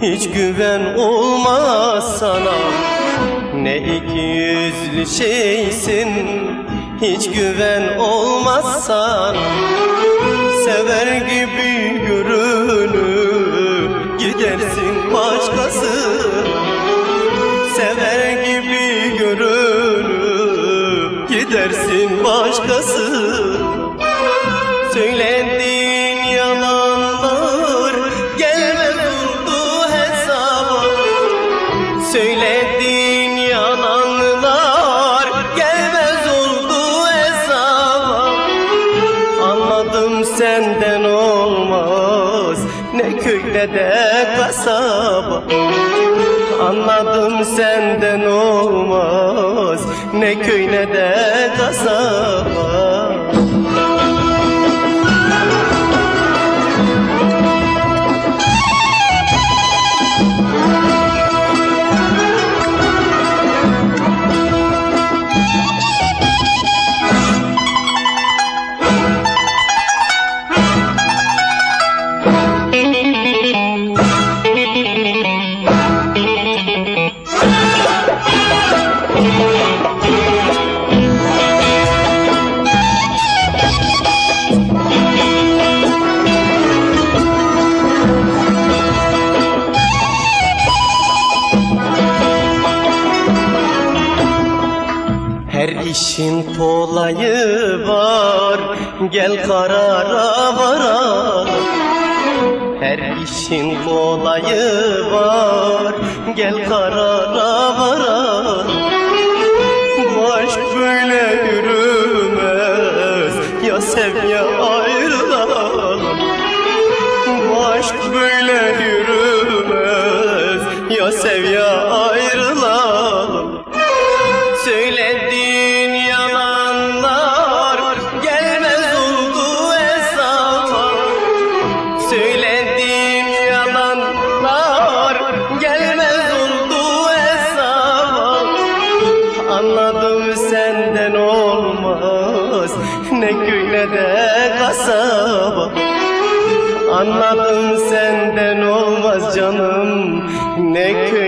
hiç güven olmaz sana. Ne iki yüzlü şeysin, hiç güven olmaz sana. Sever gibi görünüp gidersin başkası. Sever gibi görünüp gidersin başkası. Söylediğin yalanlar gelmez oldu hesaba. Söylediğin yalanlar gelmez oldu hesaba. Anladım senden olmaz ne köy ne de kasaba. Anladım senden olmaz ne köy ne de kasaba. Her işin kolayı var, gel karara varalım. Her işin kolayı var, gel karara varalım. Bu aşk böyle yürümez, ya sev ya ayrılalım. Bu aşk böyle yürümez, ya sev ya ayrılalım. Söylediğin yalanlar gelmez oldu hesaba. Söylediğin yalanlar gelmez oldu hesaba. Anladım senden olmaz ne köy ne de kasaba. Anladım senden olmaz canım ne köy